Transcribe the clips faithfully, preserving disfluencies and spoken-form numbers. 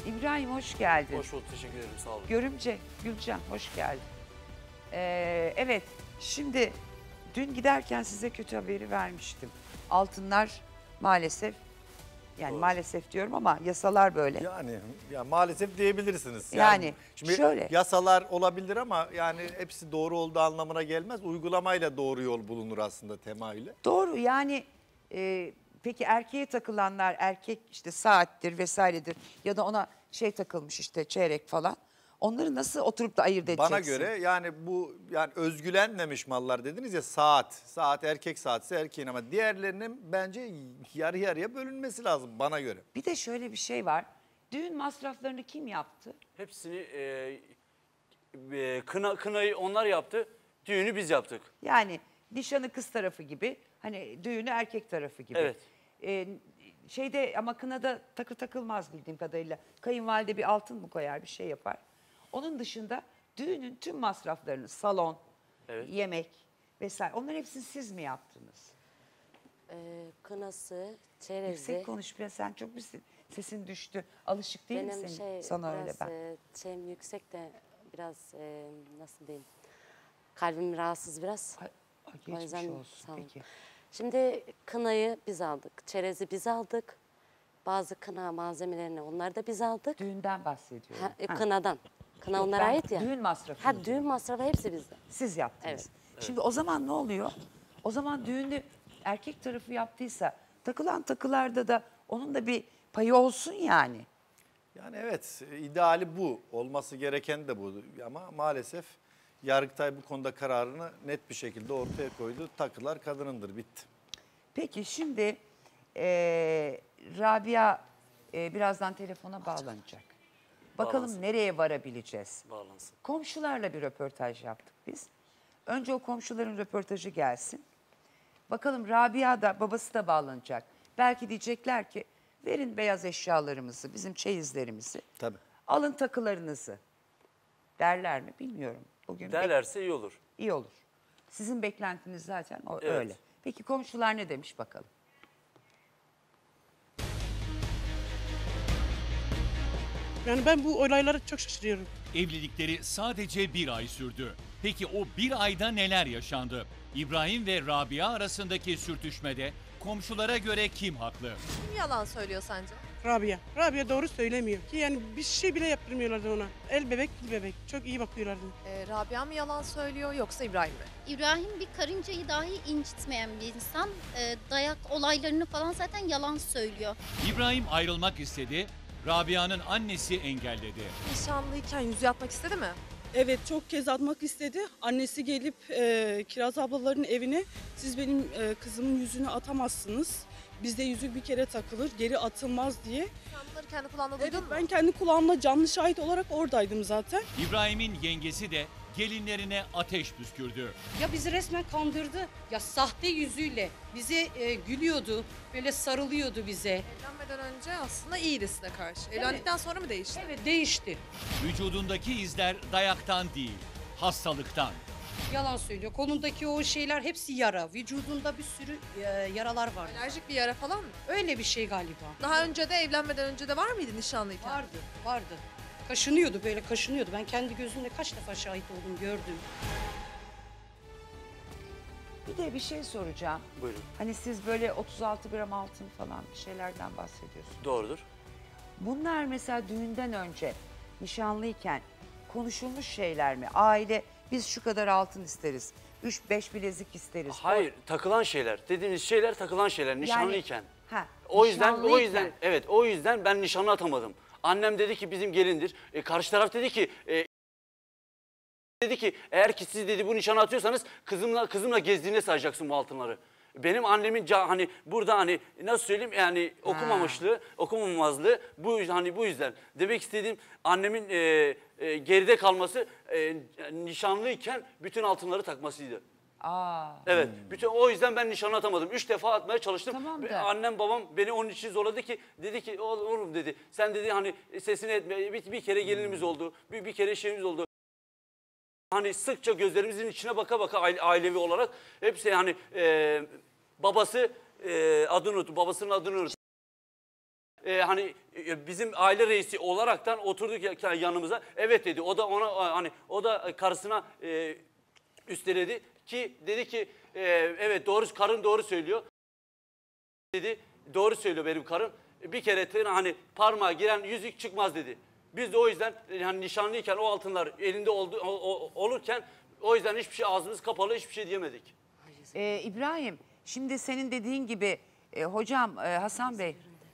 İbrahim hoş geldin. Hoş bulduk, teşekkür ederim, sağ olun. Görümce Gülcan hoş geldin. Ee, evet, şimdi dün giderken size kötü haberi vermiştim. Altınlar maalesef, yani Doğru. maalesef diyorum ama yasalar böyle. Yani ya maalesef diyebilirsiniz. Yani, Yani şimdi şöyle. yasalar olabilir ama yani hepsi doğru olduğu anlamına gelmez. Uygulamayla doğru yol bulunur aslında temayla. Doğru, yani e, peki erkeğe takılanlar, erkek işte saattir vesairedir ya da ona şey takılmış işte çeyrek falan. Onları nasıl oturup da ayırt edeceksin? Bana göre yani bu yani özgülenmemiş mallar dediniz ya, saat. Saat erkek saatse erkeğin, ama diğerlerinin bence yarı yarıya bölünmesi lazım bana göre. Bir de şöyle bir şey var. Düğün masraflarını kim yaptı? Hepsini, e, e, kına, kınayı onlar yaptı, düğünü biz yaptık. Yani nişanı kız tarafı gibi, hani düğünü erkek tarafı gibi. Evet. Ee, şeyde ama kınada takı takılmaz bildiğim kadarıyla. Kayınvalide bir altın mı koyar, bir şey yapar. Onun dışında düğünün tüm masraflarını, salon, Evet. yemek vesaire, onların hepsini siz mi yaptınız? Ee, kınası, çerezi. Yüksek konuş biraz, sen çok bir sesin düştü. Alışık değil Benim mi senin? şey, Sana biraz, öyle ben. E, şeyim yüksek de biraz e, nasıl diyeyim, kalbim rahatsız biraz. Ay, ay, O geçmiş yüzden olsun. sağ olun. Peki. Şimdi kınayı biz aldık, çerezi biz aldık. Bazı kına malzemelerini onlar da biz aldık. Düğünden bahsediyorum. Ha, e, Ha. kınadan. Kına Yok, onlara ben ait ya. Düğün masrafı. Ha, düğün masrafı hepsi bizde. Siz yaptınız. Evet. Şimdi o zaman ne oluyor? O zaman düğünde erkek tarafı yaptıysa takılan takılarda da onun da bir payı olsun yani. Yani evet, ideali bu. Olması gereken de bu. Ama maalesef Yargıtay bu konuda kararını net bir şekilde ortaya koydu. Takılar kadınındır, bitti. Peki şimdi eee, Rabia eee, birazdan telefona bağlanacak. Bakalım Bağlansın. nereye varabileceğiz? Bağlansın. Komşularla bir röportaj yaptık biz. Önce o komşuların röportajı gelsin. Bakalım Rabia da, babası da bağlanacak. Belki diyecekler ki verin beyaz eşyalarımızı, bizim çeyizlerimizi. Tabii. Alın takılarınızı. Derler mi bilmiyorum. Bugün Derlerse iyi olur. iyi olur. Sizin beklentiniz zaten o, Evet. öyle. Peki komşular ne demiş bakalım. Yani ben bu olaylara çok şaşırıyorum. Evlilikleri sadece bir ay sürdü. Peki o bir ayda neler yaşandı? İbrahim ve Rabia arasındaki sürtüşmede komşulara göre kim haklı? Kim yalan söylüyor sence? Rabia. Rabia doğru söylemiyor ki, yani bir şey bile yaptırmıyorlardı ona. El bebek, dil bebek. Çok iyi bakıyorlardı. Ee, Rabia mı yalan söylüyor yoksa İbrahim mi? İbrahim bir karıncayı dahi incitmeyen bir insan. E, dayak olaylarını falan zaten yalan söylüyor. İbrahim ayrılmak istedi, Rabia'nın annesi engelledi. Nişanlıyken yüzü atmak istedi mi? Evet, çok kez atmak istedi. Annesi gelip e, Kiraz ablaların evine, siz benim e, kızımın yüzünü atamazsınız. Bizde yüzük bir kere takılır, geri atılmaz diye. Sen bunları kendi kulağında Evet, duydun mu? ben kendi kulağımla canlı şahit olarak oradaydım zaten. İbrahim'in yengesi de gelinlerine ateş püskürdü. Ya bizi resmen kandırdı. Ya sahte yüzüyle bize e, gülüyordu, böyle sarılıyordu bize. Evlenmeden önce aslında iyiydi size karşı. Evlendikten sonra mı değişti? Evet, değişti. Vücudundaki izler dayaktan değil, hastalıktan. Yalan söylüyor. Kolundaki o şeyler hepsi yara. Vücudunda bir sürü e, yaralar var. Alerjik bir yara falan mı? Öyle bir şey galiba. Daha önce de evlenmeden önce de var mıydı nişanlıyken? Vardı, vardı. Kaşınıyordu, böyle kaşınıyordu. Ben kendi gözümle kaç defa şahit oldum, gördüm. Bir de bir şey soracağım. Buyurun. Hani siz böyle otuz altı gram altın falan bir şeylerden bahsediyorsunuz. Doğrudur. Bunlar mesela düğünden önce nişanlıyken konuşulmuş şeyler mi? Aile biz şu kadar altın isteriz. Üç beş bilezik isteriz. Hayır, takılan şeyler. Dediğiniz şeyler takılan şeyler nişanlıyken. Ha, O yüzden o nişanlıyken. yüzden evet o yüzden ben nişanlı atamadım. Annem dedi ki bizim gelindir. E, karşı taraf dedi ki e, dedi ki eğer ki siz dedi bu nişanı atıyorsanız kızımla kızımla gezdiğine sayacaksın bu altınları. Benim annemin ca, hani burada hani nasıl söyleyeyim yani okumamışlığı, okumamazlığı bu hani bu yüzden. Demek istediğim annemin e, e, geride kalması e, nişanlıyken bütün altınları takmasıydı. Aa. Evet. Bütün o yüzden ben nişan atamadım. Üç defa atmaya çalıştım. Tamam Ve da. Annem babam beni onun için zorladı ki dedi ki oğlum dedi. Sen dedi hani sesini etme. Bir, bir kere gelinimiz oldu. Bir, bir kere şeyimiz oldu. Hani sıkça gözlerimizin içine baka baka aile, ailevi olarak hepsi hani e, babası e, adını unuttum. Babasının adını unuttum. Ee, hani e, bizim aile reisi olaraktan oturduk ya- yanımıza. Evet dedi. O da ona hani o da karısına e, üsteledi ki dedi ki e, evet doğru, karın doğru söylüyor. Dedi doğru söylüyor benim karım. Bir kere tığına hani parmağa giren yüzük çıkmaz dedi. Biz de o yüzden hani nişanlıyken o altınlar elinde oldu, o- o- olurken o yüzden hiçbir şey, ağzımız kapalı, hiçbir şey diyemedik. Ee, İbrahim, şimdi senin dediğin gibi e, hocam e, Hasan Bey,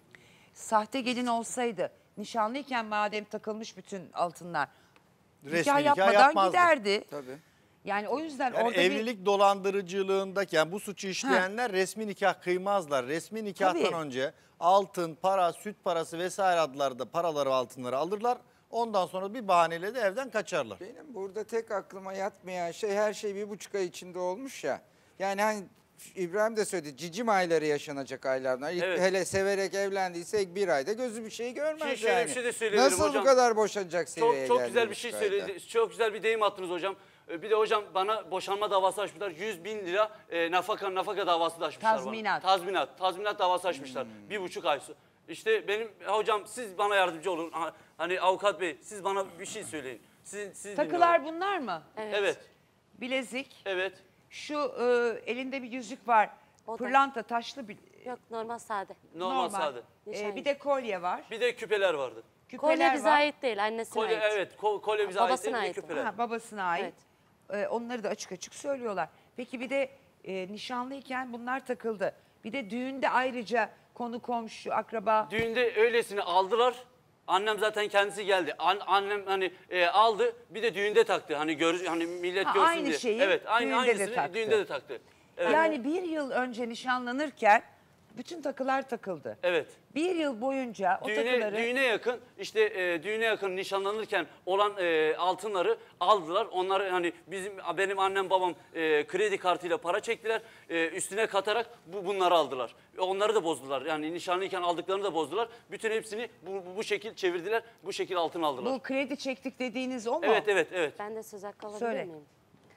sahte gelin olsaydı nişanlıyken madem takılmış bütün altınlar, Resmi nikah nikah yapmadan yapmazdı. giderdi. Tabii. Yani o yüzden Yani orada evlilik dolandırıcılığındaki yani bu suçu işleyenler resmi nikah kıymazlar. Resmi nikahtan Tabii. önce altın, para, süt parası vesaire adlarda paraları, altınları alırlar. Ondan sonra bir bahaneyle de evden kaçarlar. Benim burada tek aklıma yatmayan şey, her şey bir buçuk ay içinde olmuş ya. Yani hani İbrahim de söyledi, cicim ayları yaşanacak aylardan. İlk Evet. hele severek evlendiysek bir ayda gözü bir şey görmez Şey, şöyle yani. bir şey de söyleyebilirim Nasıl hocam. bu kadar boşanacak seviyeye Çok çok geldi güzel bir bir şey buçuk ayda? söyledi. Çok güzel bir deyim attınız hocam. Ee, Bir de hocam bana boşanma davası açmışlar. yüz bin lira e, nafaka nafaka davası da açmışlar Tazminat. bana. Tazminat. Tazminat davası açmışlar. Hmm. Bir buçuk ay. so- İşte benim hocam siz bana yardımcı olun. Ha- Hani avukat bey siz bana bir şey söyleyin. Siz, siz takılar dinliyorum. bunlar mı? Evet. Evet. Bilezik, Evet. şu e, elinde bir yüzük var, O da. pırlanta taşlı bir Yok, normal sade. Normal, sade. Ee, Nişan bir de kolye var, Bir de küpeler vardı. küpeler Kolye bize var. ait değil, annesine Kolye ait. evet ko- kolye bize ait Babasına değil, bir de ait. küpeler. Ha, babasına ait. Evet. Ee, onları da açık açık söylüyorlar. Peki bir de e, nişanlıyken bunlar takıldı. Bir de düğünde ayrıca konu komşu, akraba. Düğünde öylesini aldılar. Annem zaten kendisi geldi. An- annem hani e, aldı. Bir de düğünde taktı. Hani gör hani millet Ha, görsün aynı diye. şeyi evet, aynı düğünde de aynısını taktı. düğünde de taktı. Evet. Yani bir yıl önce nişanlanırken bütün takılar takıldı. Evet. Bir yıl boyunca o Düğüne, takıları düğüne yakın işte e, düğüne yakın nişanlanırken olan e, altınları aldılar. Onları hani bizim benim annem babam e, kredi kartıyla para çektiler. E, üstüne katarak bu bunları aldılar. Onları da bozdular. Yani nişanlıyken aldıklarını da bozdular. Bütün hepsini bu, bu, bu şekil çevirdiler. Bu şekil altın aldılar. bu kredi çektik dediğiniz o mu? Evet evet evet. Ben de söz hakkı alabilir Söyle. miyim?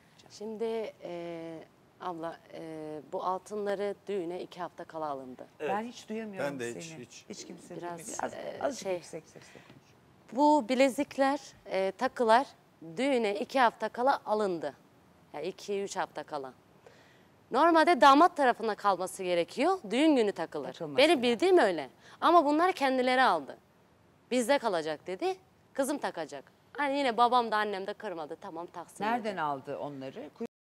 Şimdi e, abla e, bu altınları düğüne iki hafta kala alındı. Evet. Ben hiç duyamıyorum Ben de hiç, seni. hiç. kimse Biraz, duymuyor. Biraz, e, azıcık şey- yüksek sesle. Bu bilezikler, e, takılar düğüne iki hafta kala alındı. Yani iki üç hafta kala. Normalde damat tarafına kalması gerekiyor. Düğün günü takılır. Takılması Benim yani. bildiğim öyle. Ama bunlar kendileri aldı. Bizde kalacak dedi. Kızım takacak. Hani yine babam da annem de kırmadı. Tamam taksın. Nereden dedi. aldı onları?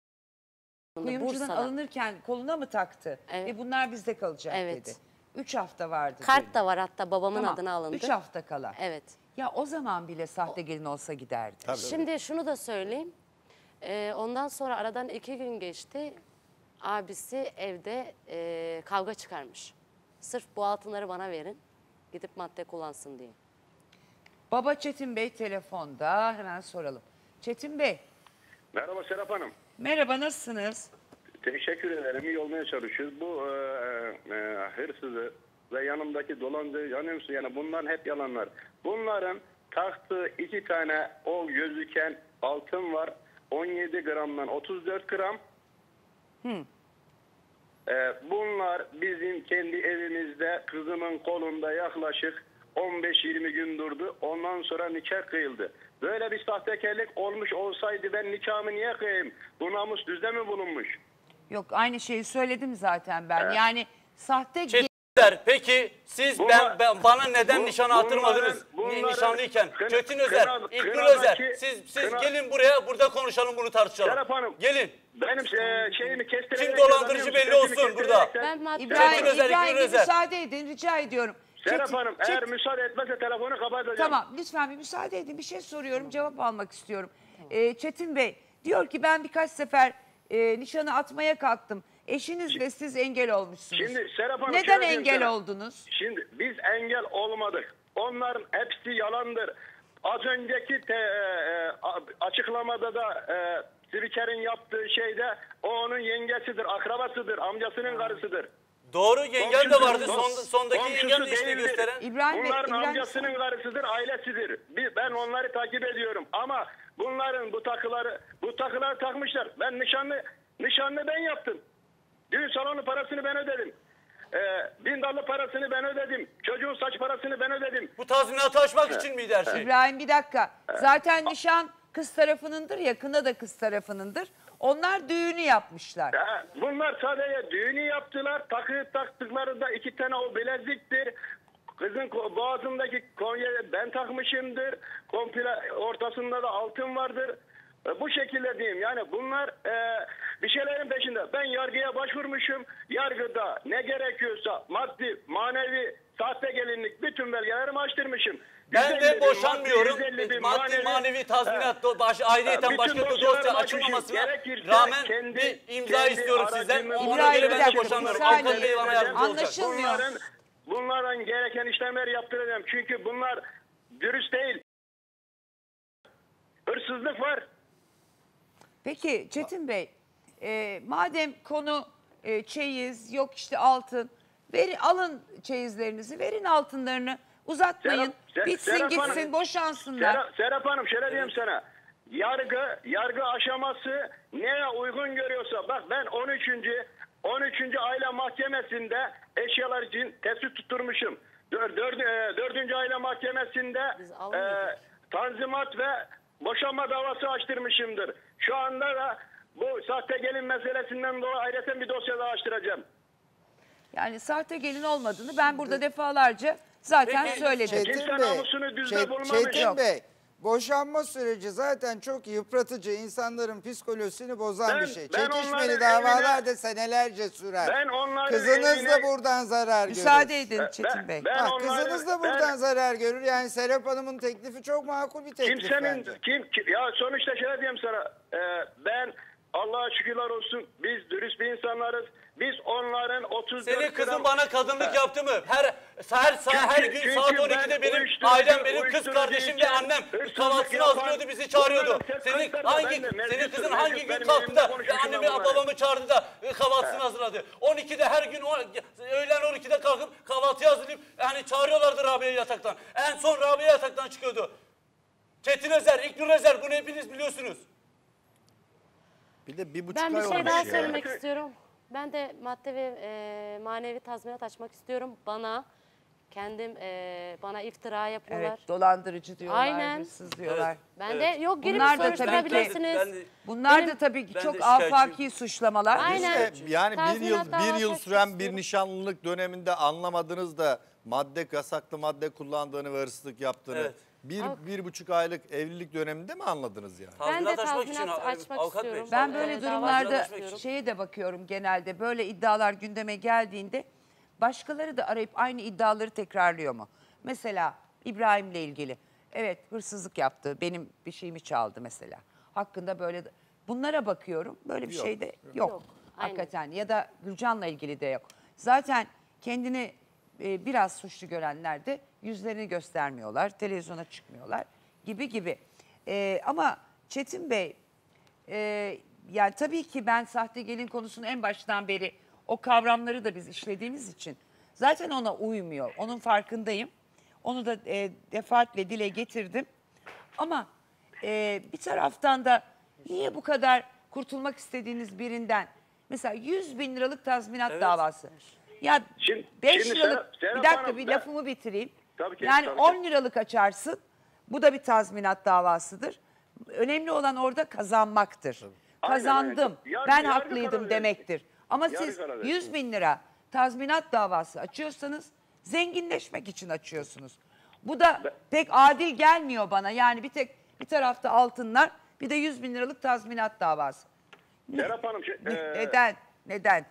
Alındı, Kuyumcudan Bursa'dan. alınırken koluna mı taktı? Evet. Ve bunlar bizde kalacak Evet. dedi. Üç hafta vardı. Kart düğün. da var hatta babamın Tamam, adına alındı. Üç hafta kala. Evet. Ya o zaman bile sahte gelin olsa giderdi. Tabii. Şimdi şunu da söyleyeyim. Ee, ondan sonra aradan iki gün geçti. Abisi evde e, kavga çıkarmış. Sırf bu altınları bana verin. Gidip madde kullansın diye. Baba Çetin Bey telefonda, hemen soralım. Çetin Bey, Merhaba Serap Hanım. merhaba, nasılsınız? Teşekkür ederim. İyi olmaya çalışıyoruz. Bu e, e, hırsızı ve yanımdaki dolancı yanıyorsun yani bunların hep yalanlar. Bunların taktığı iki tane o gözüken altın var. on yedi gramdan otuz dört gram. Hı. E, bunlar bizim kendi evimizde kızımın kolunda yaklaşık on beş yirmi gün durdu. Ondan sonra nikah kıyıldı. Böyle bir sahtekarlık olmuş olsaydı ben nikahımı niye kıyayım? Bu namus düzde mi bulunmuş? Yok, aynı şeyi söyledim zaten ben. Evet. Yani sahte gelin... Çetin peki siz Bunlar- ben, ben bana neden Bu- nişana bunların- attırmadınız bunların- nişanlıyken? Kına- Çetin Özer, kına- İlknur kınadaki- Özer siz, siz kına- gelin buraya burada konuşalım bunu tartışalım. Serap Hanım. Gelin. Benim e, şeyimi kestirerek... Kim dolandırıcı belli olsun burada. Ben madde İbrahim, Çetin Özer, İbrahim İlknur bir Özer. müsaade edin, rica ediyorum. Serap Çetin- Hanım Çetin- eğer müsaade etmezse telefonu kapatacağım. Tamam, lütfen bir müsaade edin. Bir şey soruyorum, cevap almak istiyorum. Ee, Çetin Bey diyor ki ben birkaç sefer e, nişanı atmaya kalktım. Eşiniz ve siz engel olmuşsunuz. Şimdi Serap Hanım Neden şöyle diyeyim engel sana. oldunuz? Şimdi biz engel olmadık. Onların hepsi yalandır. Az önceki te, e, a- açıklamada da e, Spiker'in yaptığı şeyde o onun yengesidir, akrabasıdır, amcasının karısıdır. Doğru yengem de Komşusu- vardı son, sondaki komşusu yengem de işte değildir. gösteren. İbrahim Bey, Bunların İbrahim amcasının Bey- karısıdır, ailesidir. Bir- Ben onları takip ediyorum ama bunların bu takıları, bu takıları takmışlar. Ben nişanlı, nişanlı ben yaptım. Düğün salonu parasını ben ödedim. e, bin dolar parasını ben ödedim. Çocuğun saç parasını ben ödedim. Bu tazminatı aşmak için miydi her şey? İbrahim bir dakika. Zaten nişan kız tarafınındır, yakında da kız tarafınındır. Onlar düğünü yapmışlar. Ya, bunlar sadece düğünü yaptılar. Takı taktıklarında iki tane o bileziktir. Kızın ko- boğazındaki kolyeyi ben takmışımdır. Komple ortasında da altın vardır. E, bu şekilde diyeyim. Yani bunlar e, bir şeylerin peşinde. Ben yargıya başvurmuşum. Yargıda ne gerekiyorsa maddi, manevi, sahte gelinlik bütün belgelerimi açtırmışım. Ben de boşanmıyorum. Maddi, Maddi manevi tazminat, do- baş, ayrıyeten başka bir dosya açılmamasına rağmen bir imza istiyorum sizden. Ona göre ben de boşanmıyorum. Avukat Bey bana yardımcı olacak. Anlaşılmıyor. Bunların, bunların gereken işlemleri yaptıracağım. Çünkü bunlar dürüst değil. Hırsızlık var. Peki Çetin Bey, e, madem konu e, çeyiz, yok işte altın, verin, alın çeyizlerinizi, verin altınlarını, uzatmayın, Serap- Ser- bitsin Serap gitsin, Hanım, boşansınlar. Serap, Serap Hanım şöyle diyeyim sana. Yargı, yargı aşaması neye uygun görüyorsa, bak ben on üçüncü on üçüncü aile mahkemesinde eşyalar için tespit tutturmuşum. Dör, dör, e, dördüncü aile mahkemesinde e, tanzimat ve boşanma davası açtırmışımdır. Şu anda da bu sahte gelin meselesinden dolayı ayrıca bir dosya daha açtıracağım. Yani sahte gelin olmadığını ben burada defalarca zaten Peki, söyledim. Çetin Kimse Bey, namusunu düzde Çet- bulmamış. Çetin Yok. Bey, boşanma süreci zaten çok yıpratıcı, insanların psikolojisini bozan Ben- bir şey. ben Çekişmeli onların davalar evine- da senelerce sürer. Ben onların Kızınız da evine- buradan zarar Müsaade görür. edin Çetin Bey. ben Ha, onların- kızınız da buradan ben- zarar görür. Yani Serap Hanım'ın teklifi çok makul bir teklif Kimsenin bence. kim, kim ya sonuçta şöyle diyeyim sana. e, ben Allah'a şükürler olsun biz dürüst bir insanlarız. Biz onların otuz dört Senin kızın gram- bana kadınlık yaptı mı? Her her saat her Çünkü- gün çünkü saat ben on ikide benim uyuşturucu- ailem, benim kız uyuşturucu kardeşim ve için annem hırsızlık kahvaltısını yapan- hazırlıyordu, bizi çağırıyordu. bunların tek Senin kayıtları da hangi bende mevcut. senin kızın Mevcut, hangi gün benim kalktı elimde da konuşmuşum annemi ben bunları. babamı çağırdı da e, kahvaltısını hazırladı. on ikide her gün o, öğlen on ikide kalkıp kahvaltıyı hazırlayıp yani çağırıyorlardı Rabia'yı yataktan. En son Rabia yataktan çıkıyordu. Çetin Özer, İlknur Özer, bunu hepiniz biliyorsunuz. Bir de bir buçuk Ben ay bir şey olmuş daha ya. söylemek istiyorum. Ben de madde ve e, manevi tazminat açmak istiyorum. Bana kendim e, bana iftira yapıyorlar. Evet, dolandırıcı diyorlar, Aynen. hırsız diyorlar. Ben Evet. de yok girip Bunlar da tabii ki- soruşturabilirsiniz. Ben de- Bunlar Benim- da tabii ki ben de çok şikayetçiyim. afaki suçlamalar. Aynen. İşte yani bir yıl Tazminat bir yıl davası süren açmak bir istiyorum. nişanlılık döneminde anlamadınız da madde yasaklı madde kullandığını ve hırsızlık yaptığını. Evet. Bir, Av- bir buçuk aylık evlilik döneminde mi anladınız yani? Ben de Tazminat açmak için tazminat a- açmak avukat bey. istiyorum. Ben Ee, böyle dava durumlarda açmak şeye de bakıyorum genelde, böyle iddialar gündeme geldiğinde başkaları da arayıp aynı iddiaları tekrarlıyor mu? Mesela İbrahim'le ilgili. Evet, hırsızlık yaptı, benim bir şeyimi çaldı mesela. Hakkında böyle, bunlara bakıyorum, böyle bir Yok, şey de yok. Yok, aynen. Hakikaten, ya da Gülcan'la ilgili de yok. Zaten kendini e, biraz suçlu görenler de yüzlerini göstermiyorlar, televizyona çıkmıyorlar gibi gibi. E, ama Çetin Bey, e, yani tabii ki ben sahte gelin konusunu en baştan beri o kavramları da biz işlediğimiz için zaten ona uymuyor. Onun farkındayım. Onu da e, defaatle dile getirdim. Ama e, bir taraftan da niye bu kadar kurtulmak istediğiniz birinden, mesela yüz bin liralık tazminat Evet. davası. Ya Şimdi- beş şimdi liralık, Serap- Serap bir dakika Hanım, bir ben- lafımı bitireyim. Tabii ki, Yani tabii ki. on liralık açarsın. Bu da bir tazminat davasıdır. Önemli olan orada kazanmaktır. Aynen, Kazandım, aynen. Yargı- ben yargı haklıydım karar verir. demektir. Ama Yargı siz karar verir. yüz bin lira tazminat davası açıyorsanız zenginleşmek için açıyorsunuz. Bu da pek adil gelmiyor bana. Yani bir tek bir tarafta altınlar, bir de yüz bin liralık tazminat davası. Serap Hanım şey, Ne- e, Neden? Neden?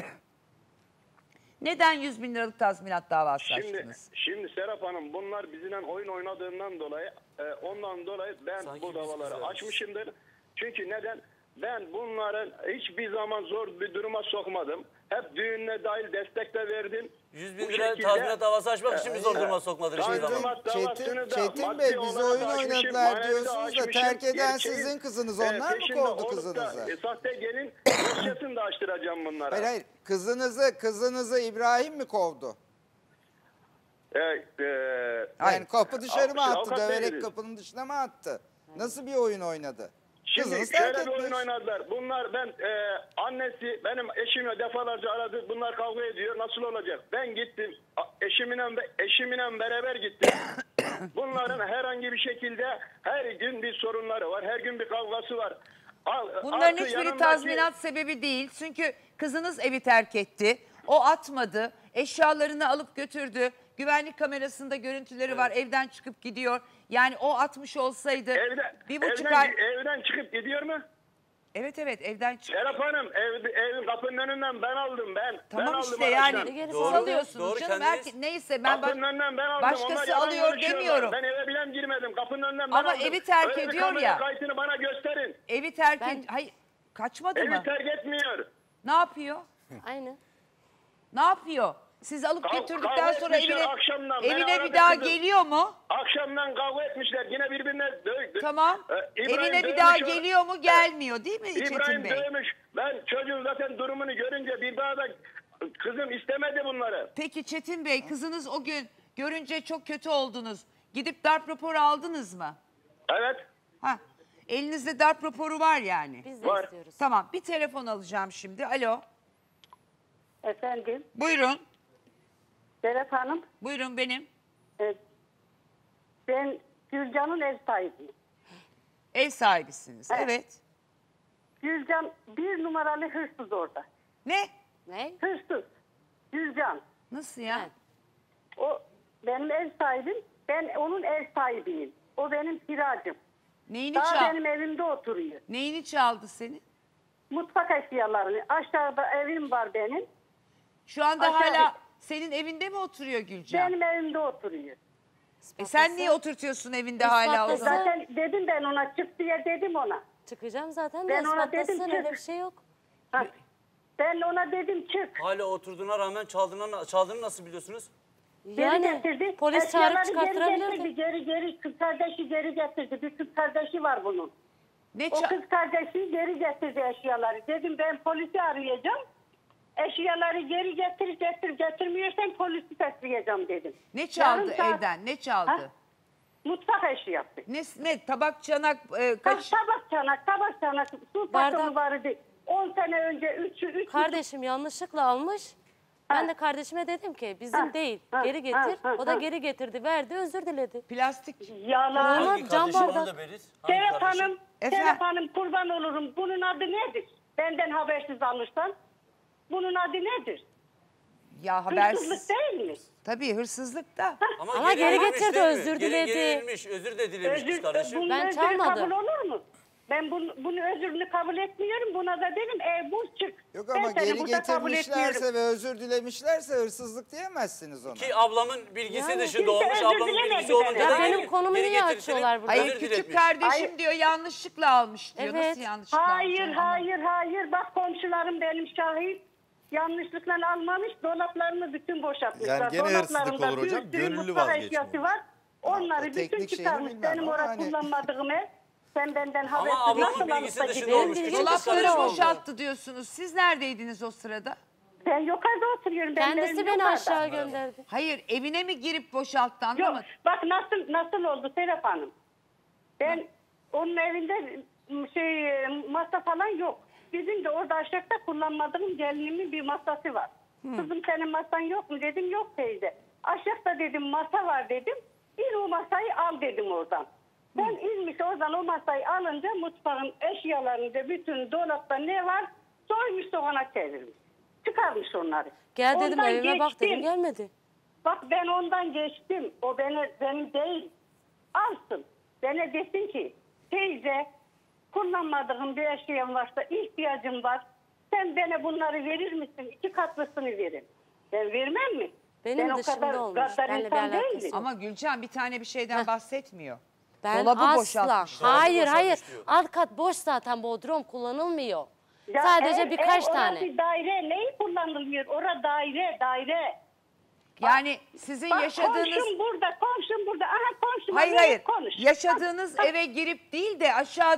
Neden yüz bin liralık tazminat davası Şimdi, açtınız? şimdi Serap Hanım bunlar bizimle oyun oynadığından dolayı e, ondan dolayı ben Sanki bu biz davaları kızarız. açmışımdır. Çünkü neden? Ben bunların hiçbir zaman zor bir duruma sokmadım. Hep düğününe dahil destek de verdim. yüz bin Bu lira şekilde- tazminat davası açmak için mi zor e, duruma sokmadın hiçbir zaman? Tazminat davasını Çetin, da Çetin maddi Bey bizi olarak oyun da açmışım, oynadılar manevi de diyorsunuz da açmışım. terk eden Gerçeğin, sizin kızınız, e, onlar mı peşinde kovdu olup da, kızınızı? e, sahte gelin dosyasını da açtıracağım bunlara. Hayır hayır, kızınızı, kızınızı İbrahim mi kovdu? E, e, Yani kapı dışarı mı Avukat- attı, avukat döverek değiliz. kapının dışına mı attı? Nasıl bir oyun oynadı? Şimdi Kızınız terk şöyle bir oyun etmiş. oynadılar. Bunlar ben e, annesi benim eşimle defalarca aradı. Bunlar kavga ediyor. Nasıl olacak? Ben gittim. A- Eşimle be- eşimle beraber gittim. Bunların herhangi bir şekilde her gün bir sorunları var. Her gün bir kavgası var. Al- Bunların artı hiçbiri yanındaki- tazminat sebebi değil. Çünkü kızınız evi terk etti. O atmadı. Eşyalarını alıp götürdü. Güvenlik kamerasında görüntüleri var. Evden çıkıp gidiyor. Yani o atmış olsaydı Evden, bir buçuk evden, ay... evden çıkıp gidiyor mu? Evet evet evden çık. Serap Hanım ev, evin kapının önünden ben aldım ben. Tamam ben aldım işte araçtan. yani Doğru, salıyorsunuz doğru, canım. kendiniz- Herke- neyse ben baş- Kapının önünden ben aldım. Onlar başkası yalan alıyor konuşuyorlar. demiyorum. Ben eve bile girmedim. Kapının önünden ben Ama aldım. evi terk Öyle bir ediyor kamera ya. kayıtını bana gösterin. Evi terk Ben- et... Hayır kaçmadı Evi mı? terk etmiyor. Ne yapıyor? Aynı. Ne yapıyor? Siz alıp Kav- götürdükten kavga sonra etmişler evine akşamdan. Beni evine aradı bir daha kızım. geliyor mu? Akşamdan kavga etmişler. Yine birbirine dövdü. Tamam. Ee, İbrahim Evine bir dövmüş daha o- geliyor mu? Gelmiyor değil mi Çetin İbrahim Bey? dövmüş. Ben çocuğun zaten durumunu görünce bir daha da kızım istemedi bunları. Peki Çetin Bey kızınız o gün görünce çok kötü oldunuz. Gidip darp raporu aldınız mı? Evet. Ha. Elinizde darp raporu var yani. Biz de Var. istiyoruz. Tamam bir telefon alacağım şimdi. Alo. Efendim, Buyurun. Serap Hanım, Buyurun benim. e, ben Gülcan'ın ev sahibiyim. Ev sahibisiniz. Evet. Evet. Gülcan bir numaralı hırsız orada. Ne? Ne? Hırsız. Gülcan. Nasıl ya? Evet. O benim ev sahibim, ben onun ev sahibiyim. O benim kiracım. Neyini Daha çal? benim evimde oturuyor. Neyini çaldı senin? Mutfak eşyalarını. Aşağıda evim var benim. Şu anda Aşağı- hala senin evinde mi oturuyor Gülcan? Benim evimde oturuyor. E sen niye oturtuyorsun evinde hala o zaman? Zaten dedim ben ona, çık diye dedim ona. Çıkacağım zaten de Ben ona dedim ispatlasın ki- öyle bir şey yok. Ha, ben ona dedim çık. Hala oturduğuna rağmen çaldığını, çaldığını nasıl biliyorsunuz? Geri Yani getirdi. polis çağırıp Eşyaları Geri çıkarttırabilirdi. getirdi. Geri geri kız kardeşi geri getirdi. Bir kız kardeşi var bunun. Ne O ça- kız kardeşi geri getirdi eşyaları. Dedim ben polisi arayacağım. Eşyaları geri getir getir getirmiyorsan polisi bekleyeceğim dedim. ne çaldı Yarım saat- evden? Ne çaldı? Ha? Mutfak eşyası. Ne, ne tabak çanak e, Kaç kaç? tabak çanak, tabak çanak, su Bardak. takımı vardı. on sene önce üçü, üç Kardeşim yanlışlıkla almış. Ben Ha. de kardeşime dedim ki bizim Ha, değil ha, geri getir. ha, ha, O da ha. geri getirdi verdi özür diledi. Plastik. yalan. Normal Hangi cam kardeşim onu bardak. da beriz? Hangi Serap kardeşim? Hanım, Efendim? Serap Hanım kurban olurum. Bunun adı nedir? Benden habersiz alırsan. Bunun adı nedir? Ya Hırsızlık habersiz. değil mi? Tabii hırsızlık da. Ama geri verilmiş getirdi, değil mi? özür Geri- diledi. Geri verilmiş, özür de dilemiş kız Özür, kardeşim. bunun Ben özrü çalmadım. kabul olur mu? Ben bunu, bunu özrünü kabul etmiyorum. Buna da dedim ev bul çık. Yok Ben ama seni geri burada kabul getirmişlerse etmiyorum. ve özür dilemişlerse hırsızlık diyemezsiniz ona. Ki ablamın bilgisi Yani dışında kimse olmuş. özür Ablamın dilemedi bilgisi olunca benden. da Ya benim geri- konumu geri niye getirtilip açıyorlar burada? Hayır özür küçük diletmiş. kardeşim Hayır. diyor yanlışlıkla almış diyor. Evet. Nasıl yanlışlıkla Hayır, almış? hayır, hayır. Bak komşularım benim şahit. Yanlışlıkla almamış, dolaplarını bütün boşaltmışlar. Yani gene hırsızlık Dolaplarında olur hocam, bir sürü gönüllü mutfak vazgeçme eşyası olur. var. Onları o bütün teknik şeyini çıkarmış. bilmem Benim ama orada hani- kullanmadığım ev. Sen benden habersiz ablamın nasıl bilgisi alıp da dışında gidiyorsun? olmuş. Küçük kız Dolapları kardeşim oldu. boşalttı diyorsunuz. Siz neredeydiniz o sırada? Ben yukarıda oturuyorum. Benim Kendisi evim beni yukarıda. aşağı gönderdi. Hayır evine mi girip boşalttı Yok anlamadım. bak nasıl nasıl oldu Serap Hanım. Ben onun evinde şey masa falan yok. Bizim de orada aşağıda kullanmadığım gelinimin bir masası var. Kızım senin masan yok mu dedim, yok teyze. Aşağıda dedim masa var dedim. İn o masayı al dedim oradan. Ben inmiş oradan o masayı alınca mutfağın eşyalarında bütün dolapta ne var soymuş soğana çevirmiş. Çıkarmış onları. Gel dedim Ondan evime bak dedim geçtim. gelmedi. Bak ben ondan geçtim. O beni, benim değil. Alsın. Bana desin ki teyze kullanmadığım bir eşyam varsa ihtiyacım var. Sen bana bunları verir misin? İki katlısını verin. Ben vermem mi? Benim ben o dışımda kadar olmuş. gaddar Benimle bir insan alakası değilim. Ama Gülcan bir tane bir şeyden bahsetmiyor. Ben Dolabı asla. boşaltmış. Hayır Dolabı hayır. boşaltmış diyor. Alt kat boş zaten bodrum kullanılmıyor. Ya Sadece ev- birkaç ev, tane. Orası daire. Neyi kullanılmıyor? Orada daire, daire. Yani sizin Bak yaşadığınız... komşum burada, komşum burada. Aha komşum. Hayır burada, hayır. Konuş. Yaşadığınız eve girip değil de aşağıda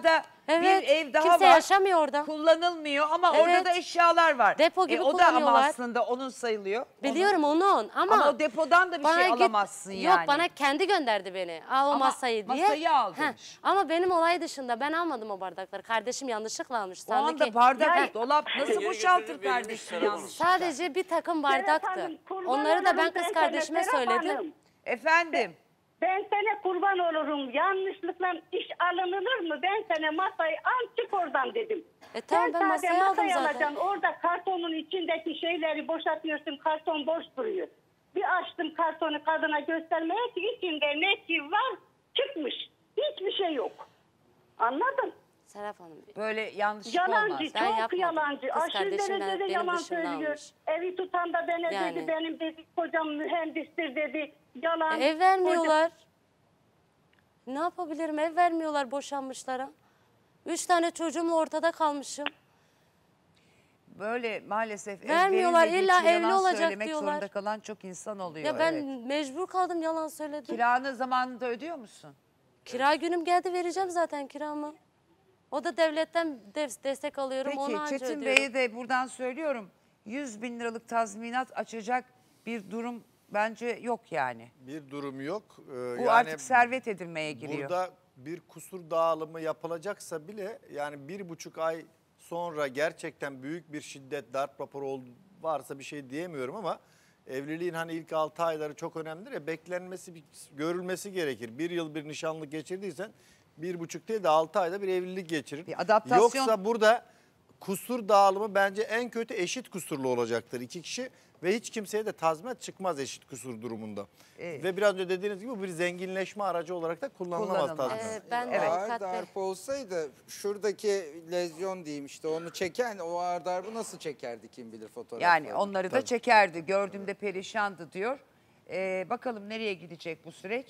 Evet, bir ev daha kimse var. yaşamıyor orada. Kullanılmıyor ama Evet. orada da eşyalar var. Depo gibi e, o da ama kullanıyorlar. aslında onun sayılıyor. Biliyorum onun ama, Ama o depodan da bir bana şey git- alamazsın yani. Yok, bana kendi gönderdi beni. Al o Ama masayı diye. masayı al Heh, demiş. Ama benim olay dışında ben almadım o bardakları. Kardeşim yanlışlıkla almış. O anda Sanki- bardak, Heh. dolap nasıl Geri boşaltır götürüp verilmiş kardeşim Serap Hanım. yanlış? Sadece bir takım bardaktı. Hanım, kurban Onları da ben olurum kız ben kardeşime sana, Serap söyledim. Hanım. Efendim. Ben sana kurban olurum. Yanlışlıkla iş alınır mı? Ben sana masayı al çık oradan dedim. E tamam, ben Sen masayı sade aldım masayı zaten. alacaksın. Orada kartonun içindeki şeyleri boşaltıyorsun. Karton boş duruyor. Bir açtım kartonu kadına göstermeye ki içinde ne ki var çıkmış. Hiçbir şey yok. Anladın? Serap Hanım. Böyle yanlışlık Yalancı, olmaz. Ben çok yapmadım. yalancı. Kız Aşırı kardeşimden derecede benim yalan dışımda söylüyor. almış. Evi tutan da bana Yani. dedi, benim dedi, kocam mühendistir dedi. Yalan. E, ev vermiyorlar. Ne yapabilirim? Ev vermiyorlar boşanmışlara. Üç tane çocuğumla ortada kalmışım. Böyle maalesef ev Vermiyorlar, verilmediği illa için evli yalan olacak söylemek diyorlar. zorunda kalan çok insan oluyor. Ya ben evet. mecbur kaldım, yalan söyledim. Kiranı zamanında ödüyor musun? Kira günüm geldi, vereceğim zaten kiramı. O da devletten de- destek alıyorum, onu Peki anca Çetin ödüyorum. Bey'e de buradan söylüyorum. yüz bin liralık tazminat açacak bir durum bence yok yani. Bir durum yok. Ee, Bu yani artık servet edinmeye giriyor. Burada bir kusur dağılımı yapılacaksa bile yani bir buçuk ay sonra gerçekten büyük bir şiddet, darp raporu oldu, varsa bir şey diyemiyorum ama evliliğin hani ilk altı ayları çok önemlidir ya, beklenmesi, bir, görülmesi gerekir. Bir yıl bir nişanlık geçirdiysen bir buçuk değil de altı ayda bir evlilik geçirir. Bir adaptasyon- Yoksa burada kusur dağılımı bence en kötü eşit kusurlu olacaktır iki kişi ve hiç kimseye de tazminat çıkmaz eşit kusur durumunda. Evet. Ve biraz önce dediğiniz gibi bu bir zenginleşme aracı olarak da kullanılamaz Kullanılmaz. tazminat. Evet, ben de Ağır avukat bey. darp olsaydı şuradaki lezyon diyeyim işte onu çeken o ağır darbı nasıl çekerdi kim bilir fotoğraflarını. Yani onları da çekerdi. Gördüğümde perişandı diyor. Ee, bakalım nereye gidecek bu süreç?